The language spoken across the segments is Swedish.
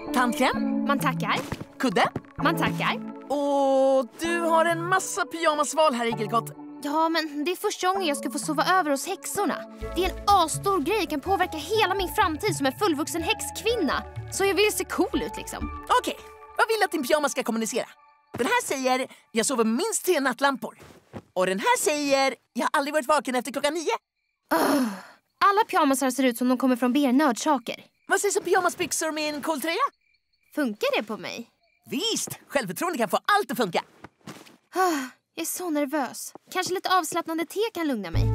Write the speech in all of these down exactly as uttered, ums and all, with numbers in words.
Tandkräm? Man tackar. Kudde? Man tackar. Och du har en massa pyjamasval här, Igelkott. Ja, men det är första gången jag ska få sova över hos häxorna. Det är en asstor grej, kan påverka hela min framtid som en fullvuxen häxkvinna. Så jag vill se cool ut liksom. Okej, vad vill du att din pyjamas ska kommunicera? Den här säger, jag sover minst tre nattlampor. Och den här säger, jag har aldrig varit vaken efter klockan nio. Uh, alla pyjamasar ser ut som de kommer från B R-nördsaker. Vad sägs om pyjamasbyxor med en cool tröja? Funkar det på mig? Visst, självförtroende kan få allt att funka. Uh, jag är så nervös. Kanske lite avslappnande te kan lugna mig.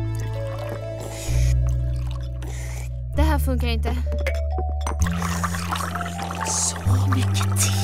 Det här funkar inte. Så mycket te.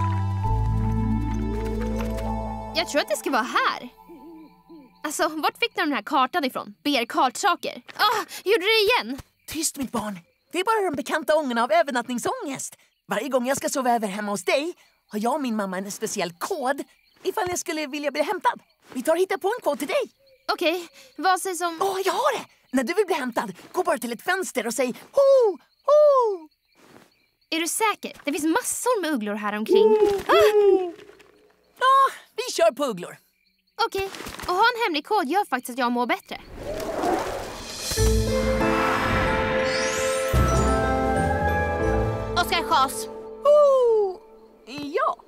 Jag tror att det ska vara här. Alltså, vart fick ni den här kartan ifrån? B R-kartsaker. Ah, gjorde det igen. Tyst, mitt barn. Det är bara de bekanta ångorna av övernattningsångest. Varje gång jag ska sova över hemma hos dig har jag och min mamma en speciell kod ifall jag skulle vilja bli hämtad. Vi tar och hittar på en kod till dig. Okej, okay, vad sägs om... Åh, oh, jag har det! När du vill bli hämtad, gå bara till ett fönster och säg ho, ho! Är du säker? Det finns massor med ugglor här omkring. Ah! Ja, vi kör på ugglor. Okej, okay. Och ha en hemlig kod gör faktiskt att jag mår bättre. Oskar Chas. Oh, ja.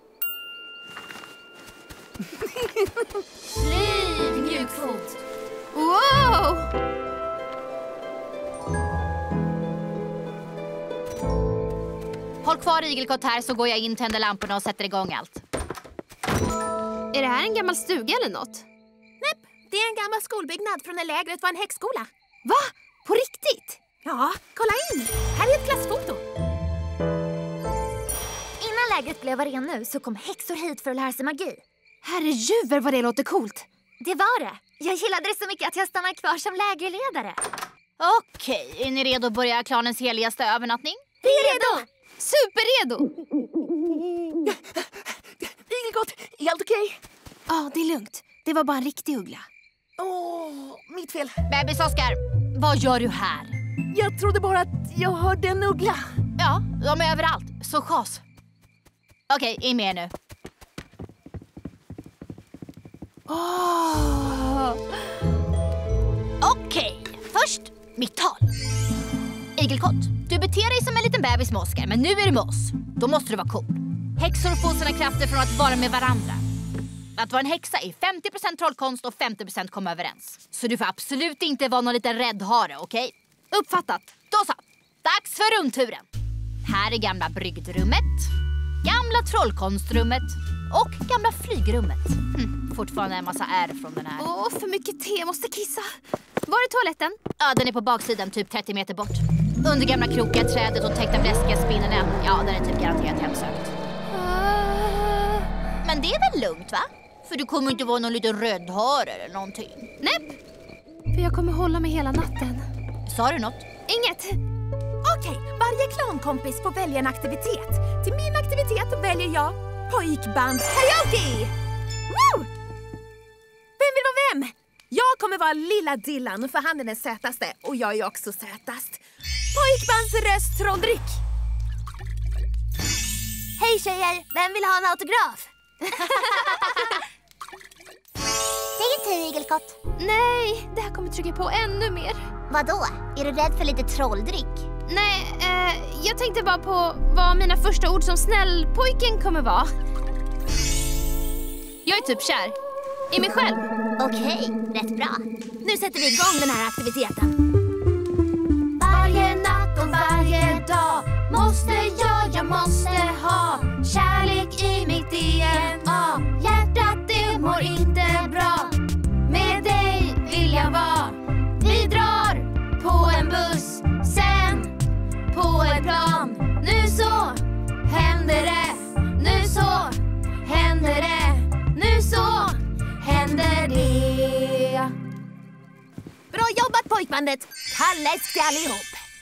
Flyg, mjukfot. Wow! Håll kvar Igelkott här så går jag in, tänder lamporna och sätter igång allt. Är det här en gammal stuga eller något? Nej, det är en gammal skolbyggnad från när lägret var en häxskola. Va? På riktigt? Ja, kolla in. Här är ett klassfoto. Innan lägret blev arenor så kom häxor hit för att lära sig magi. Herrejuver vad det låter coolt. Det var det. Jag gillade det så mycket att jag stannade kvar som lägerledare. Okej, är ni redo att börja klanens heligaste övernattning? Vi är redo! Superredo! Igelkott, är allt okej? Okay? Ja, ah, det är lugnt. Det var bara en riktig uggla. Åh, oh, mitt fel. Bebis Oskar, vad gör du här? Jag trodde bara att jag hörde en uggla. Ja, de är överallt. Så chas. Okej, okay, in med er nu. Oh. Okej, okay, först mitt tal. Igelkott, du beter dig som en liten bebis med Oskar, men nu är du med oss. Då måste du vara cool. Häxor får sina krafter från att vara med varandra. Att vara en häxa är femtio procent trollkonst och femtio procent komma överens. Så du får absolut inte vara någon liten räddhare, okej? Okay? Uppfattat. Då så, dags för rundturen. Här är gamla brygdrummet, gamla trollkonstrummet och gamla flygrummet. Hm, fortfarande en massa ärr från den här. Åh, för mycket te, måste kissa. Var är toaletten? Ja, den är på baksidan, typ trettio meter bort. Under gamla krokiga trädet och täckta bläskiga spinnarna. Ja, den är typ garanterat hemsökt. Uh... Men det är väl lugnt, va? För du kommer inte vara någon liten rödhare eller någonting. Nej, för jag kommer hålla mig hela natten. Sa du något? Inget. Okej, okay, varje klankompis får välja en aktivitet. Till min aktivitet väljer jag pojkbandskaraoke. Woo! Vem vill vara vem? Jag kommer vara lilla Dylan för han är den sötaste och jag är också sötast. Pojkbandsröst trolldryck. Hej tjejer, vem vill ha en autograf? Det är tur, Igelkott. Nej, det här kommer trycka på ännu mer. Vadå? Är du rädd för lite trolldryck? Nej, eh, jag tänkte bara på vad mina första ord som snällpojken kommer vara. Jag är typ kär. I mig själv. Okej, rätt bra. Nu sätter vi igång den här aktiviteten. Varje natt och varje dag måste jag, jag måste ha kärlek i mitt D N A. Hjärtat det mår inte bra. Med dig vill jag vara. Vi drar på en buss, sen på ett plan. Nu så händer det, nu så händer det, nu så händer det. Bra jobbat pojkbandet! Kalle ska allihop!